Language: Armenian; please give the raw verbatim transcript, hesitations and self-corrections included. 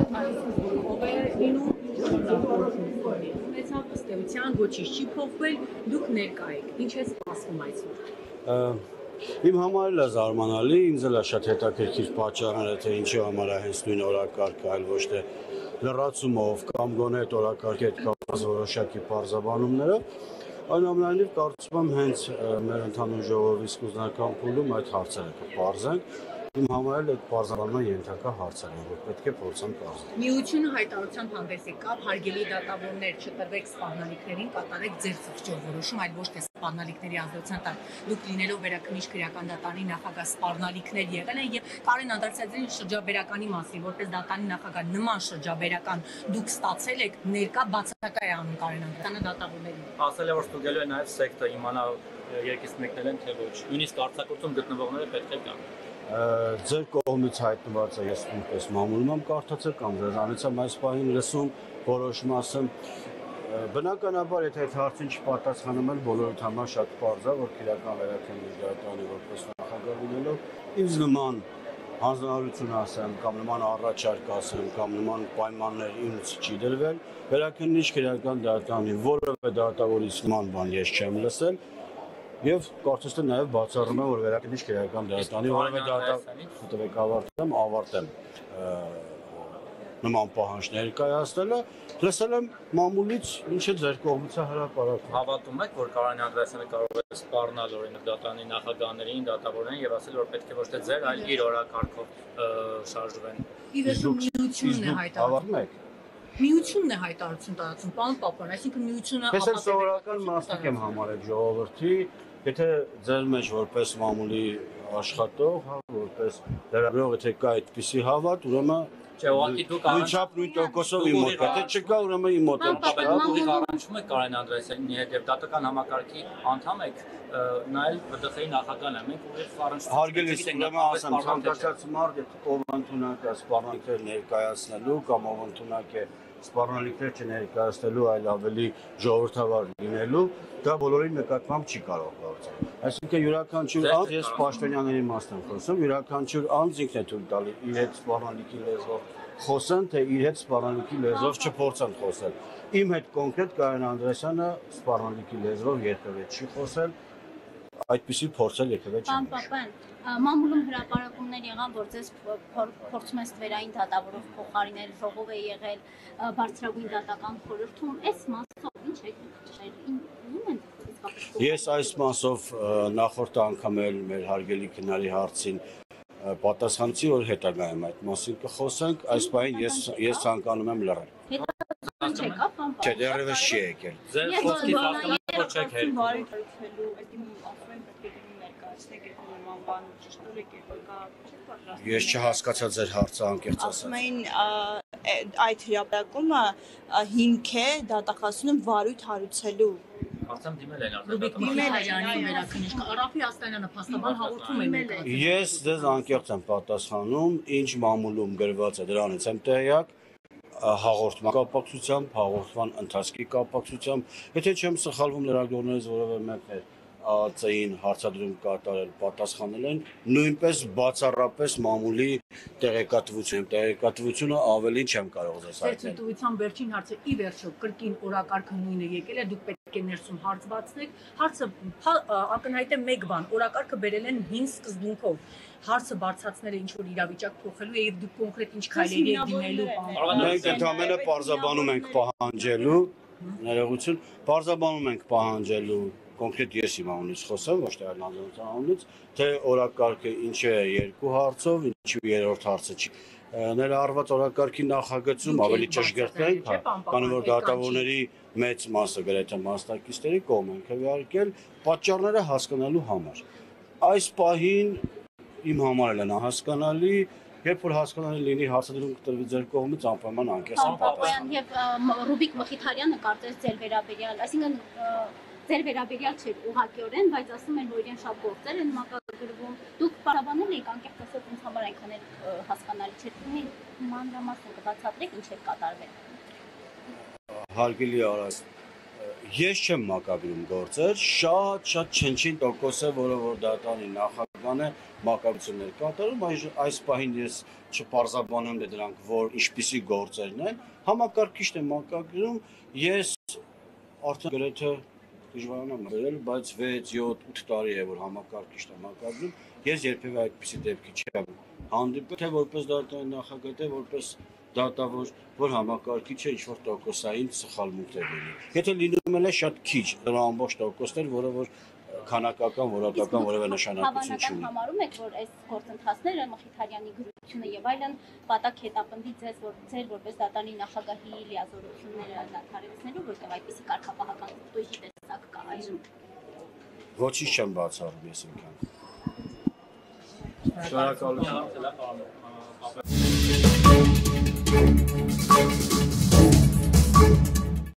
ով է լինում ունեցավ ըստ էության ոչինչ չի փոխվել, դուք ներկա եք, ինչ է սպասվում այսօր։ Իմ համար էլ է զարմանալի, ինձ էլ է շատ հետաքրքիր պատճառները, թե ինչի համար է հենց նույն օրակարգը, այլ ոչ թե լրացումով կամ գոնե այդ օրակարգի հետ կապված որոշակի պարզաբանումները, այնուամենայնիվ կարծում եմ հենց մեր ընդհանուր ժողովի սկզբնական փուլում այդ հարցերը կպարզենք։ Իմ համար էլ այդ պարզաբանման ենթակա հարցեր են, որ պետք է փորձեմ պարզել։ Միությունը հայտարարությամբ հանդես եկավ, հարգելի դատավորներ, չտրվեք սպառնալիքներին, կատարեք ձեր խղճով որոշում, այլ ոչ թե սպառնալիքների ազդեցության տակ։ Դուք լինելով վերաքննիչ քրեական դատարանի նախագահ սպառնալիքներ եղել են եւ Կարեն Անդրեասյանի շրջաբերականի մասին, որպես դատարանի նախագահ նման շրջաբերական դուք ստացել եք, ներկա բացակայ է անում Կարեն Անդրեասյանը դատավորներին։ Ասել է, որ ստուգելու է նաեւ սեկտը իմանա երկից մեկնել են թե ոչ։ Նույնիսկ արձակուրդում գտնվողները պետք է գան։ Ձեր կողմից հայտնված է, ես նույնպես մամուլում եմ կարդացել կամ ձեզանից եմ այս պահին լսում, որոշում ասեմ, բնականաբար եթե այդ հարցին չպատասխանում են, բոլորիդ համար շատ պարզ է, որ քրեական վերաքննիչ դատարանի որպես նախագահ լինելով, ինձ նման հանձնարարություն ասեմ, կամ նման առաջարկ ասեմ, կամ նման պայմաններ ինձ չի դրվել, վերաքննիչ քրեական դատարանի որևէ դատավորից նման բան ես չեմ լսել։ Եվ կարծես թե նաև բացառում եմ, որ վերաքննիչ քրեական դատարանի որևէ դատավորի ավարտեմ, ավարտեմ նման պահանջ ներկայացնելը, լսել եմ մամուլից, ինչը ձեր կողմից է հրապարակվում։ Հավատում եք, որ Կարեն Անդրեասյանը կարող է սպառնալ օրինակ դատարանի նախագահներին, դատավորներին եւ ասել, որ պետք է ոչ թե ձեր, այլ իր օրակարգով շարժվեն։ Իվերսու միությունն է հայտարարում։ Հավատում եք։ Միությունն է հայտարարություն տարածում, պարոն Պապյան, այսինքն միությունը Ես էլ սովորական մասնիկ եմ համարել ժողովրդի, եթե ձեր մեջ որպես մամուլի աշխատող, հա, որպես լրագրող, եթե կա այդպիսի հավատ, ուրեմն Չէ, ուղղակի դուք նույնչափ նույն տոկոսով իմ մոտ է, եթե չկա, ուրեմն իմ մոտ է։ Ուղիղ առնչվում եք Կարեն Անդրեասյանի հետ եւ դատական համակարգի անդամ եք, նա էլ ՎԴԽ-ի նախագահն է, մենք ուղիղ առնչվում ենք։ Հարգելիս, ուրեմն ասեմ, ցանկացած մարդ, ով ընդունակ է սպառնալիքներ ներկայացնելու կամ ով ընդունակ է սպառնալիքներ չներկայացնելու, այլ ավելի ժողովրդավար լինելու, դա բոլորի նկատմամբ չի կարող գործել։ Այսինքն յուրաքանչյուր անձ, ես պաշտոնյաների մասն եմ խոսում, յուրաքանչյուր անձ ինքն է թույլ տալի իր հետ սպառնալիքի լեզվով խոսեն, թե իր հետ սպառնալիքի լեզվով չփորձեն խոսել։ Իմ հետ կոնկրետ Կարեն Անդրեասյանը սպառնալիքի լեզվով երբևէ չի խոսել, այդպիսի փորձել երբևէ չի։ Պարոն Պապյան, մամուլում հրապարակումներ եղան, որ ձեզ փորձում են ստվերային դատավորով փոխարինել, ժողով է եղել բարձրագույն դատական խորհրդում, այս մասով ինչ է Ես այս մասով նախորդ անգամ էլ մեր հարգելի քննարի հարցին պատասխանեցի, որ հետագայում այդ մասին կխոսենք, այս պահին ես ես ցանկանում եմ լռել։ Չէ, դեռևս չի եկել։ Ձեր խոսքից հասկանում եմ, որ չեք հերքում։ Ես չհասկացա ձեր հարցը անկեղծ ասած։ Ասում էին այդ հրապարակումը հիմք է դատախազությունը վարույթ հարուցելու։ Արդեն դիմել են Ռուբիկ Միրզոյանի վերաքննիչ Ռաֆի Աստանյանը փաստաբան հաղորդում է մեկ։ Ես ձեզ անկեղծ եմ պատասխանում, ինչ մամուլում գրված է, դրանից եմ տեղյակ, հաղորդման կապակցությամբ, հաղորդման ընթացքի կապակցությամբ, եթե չեմ սխալվում լրագրողներից որևէ մեկն է ԱԱԾ-ին հարցադրում կատարել, պատասխանել են նույնպես բացառապես մամուլի տեղեկատվություն, տեղեկատվությունը ավելին չեմ կարող ձեզ հայտնել։ Ձեր վերջին հարցը ի վերջո կրկին օրակարգը նույնը եկել է, դուք պետք է ներսում հարց բացնեք։ Հարցը ակնհայտ է մեկ բան, օրակարգը բերել են հին սկզբունքով։ Հարցը բարձրացնել է ինչ որ իրավիճակ փոխելու է եւ դուք կոնկրետ ինչ քայլերի եք դիմելու։ Մենք ընդհանրապես պարզաբանում ենք պահանջելու, ներողություն, պարզաբանում ենք պահանջելու կոնկրետ ես իմ անունից խոսեմ, ոչ թե այլ անձնության անունից, թե օրակարգը ինչ է երկու հարցով, ինչու երրորդ հարցը չի։ Ներառված օրակարգի նախագծում ավելի ճշգրտենք, քանի որ դատավորների մեծ մասը գրեթե մասնակիցների կողմ են քվեարկել պատճառները հասկանալու համար։ Այս պահին իմ համար էլ անհասկանալի, երբ որ հասկանալի լինի հարցադրում կտրվի ձեր կողմից անպայման անկեղծ եմ պատասխանում։ Եվ Ռուբիկ Մխիթարյանը կարծես ձեր վերաբերյալ, այսինքն ձեր վերաբերյալ չէր ուղղակիորեն, բայց ասում են, որ իրեն շատ գործեր են մակագրվում։ Դուք պարաբանել եք անկեղծ ասած ինձ համար այնքան էլ հասկանալի չէր։ Մի մանրամասն կբացատրեք ինչ է կատարվել։ Հարգելի Արաս, ես չեմ մակագրում գործեր, շատ շատ չնչին տոկոս է, որը որ դատարանի նախագահն է, մակարդակներ կատարում, այս պահին ես չպարզաբանեմ թե դրանք որ ինչպիսի գործերն են, համակարգիչն եմ մակագրում, ես արդեն գրեթե դժվարանամ գրել, բայց վեց, յոթ, ութ տարի է որ համակարգիչն եմ մակագրում, ես երբևէ այդպիսի դեպքի չեմ հանդիպել, թե որպես դատարանի նախագահ, թե որպես դատավոր, որ համակարգիչը ինչ-որ տոկոսային սխալմունք է լինի։ Եթե լինում է շատ քիչ, դրա ամբողջ տոկոսներ, որը որ քանակական, որակական որևէ նշանակություն չունի։ Հավանական համարում եք, որ այս գործընթացները Մխիթարյանի գրությունը եւ այլն պատակ հետապնդի ձեզ, որ ձեր որպես դատարանի նախագահի լիազորությունները դադարեցնելու, որտեղ այդպիսի կարգապահական ուժի տեսակ կա այժմ։ Ոչինչ չեմ բացառում ես ինքան։ Շնորհակալություն։